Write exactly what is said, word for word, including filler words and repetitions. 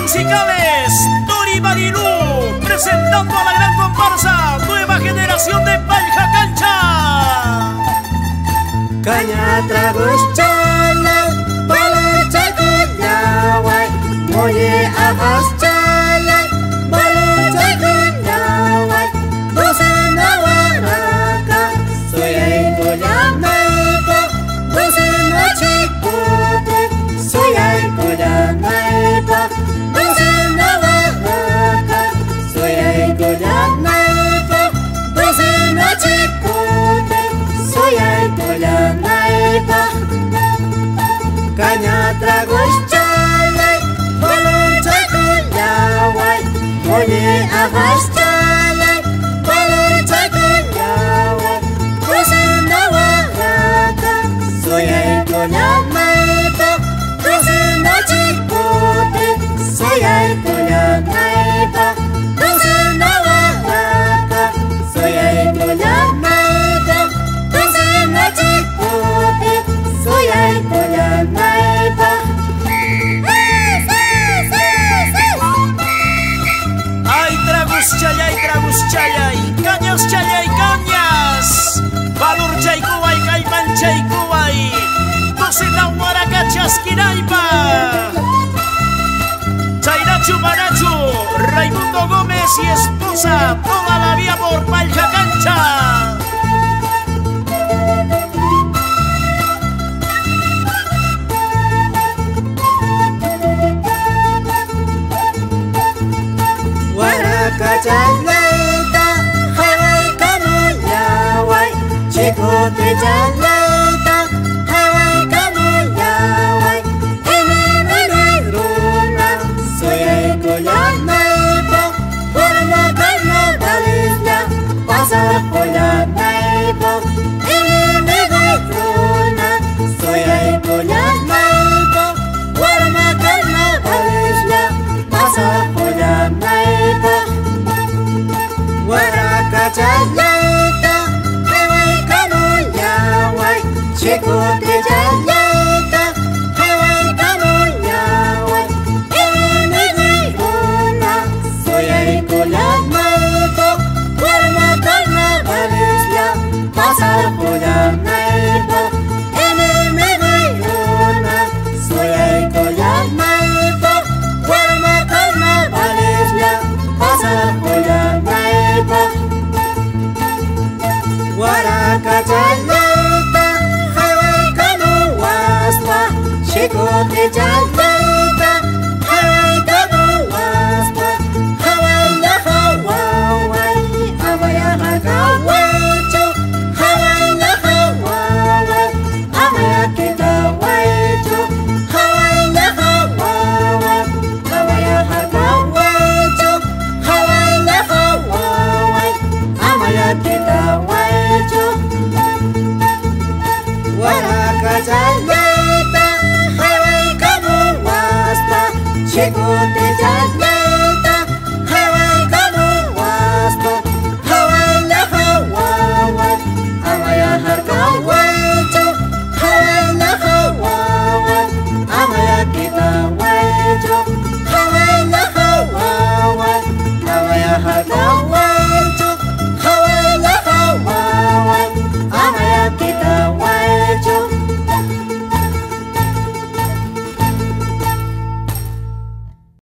musicales Dori Marilú, presentando a la gran comparsa Nueva Generación de Palja Cancha. Caña tragos chalay, balar chaykunyaway, moye agas chalay, balar chaykunyaway, docena waraka, soy ay kuyanayko, docena chikute, soy ay kuyanayko, docena waraka, soy ay kuyanayko, docena chikute, soy ay kuyanayko. Caña tragos chalay, balar chaykunyaway, moye agas chalay, balar chaykunyaway, docena waraka, soy ay kuyanayko, docena chikute, soy ay kuyanayko, docena waraka, soy ay kuyanayko, docena chikute, soy ay kuyanayko. Ay, tragos chayay, tragos chayay, cañas chayay, cañas. Valor chaykuay, caiman chaykuay, docena waraka chasquiraypa. Chaynachu Manachu, Raimundo Gómez y esposa, toda la vía por Palja Cancha. Waraka chalayta, haway kamuyaway, chikote chalayta, haway kamuyaway, iniminay runa, soy ay kuyanayko, warma carnavalisla, pasa kuyanayko, iniminay runa, soy ay kuyanayko, warma carnavalisla, pasa kuyanayko. Waraka chalayta, haway kamuyaway, chikote chalayta, haway kamuyaway, iniminay runa, soy ay kuyanayko, warma carnavalisla, pasa kuyanayko, iniminay runa, soy ay kuyanayko, warma carnavalisla, pasa kuyanayko. Waraka chalayta, haway kamuwaspa, chikote chalayta.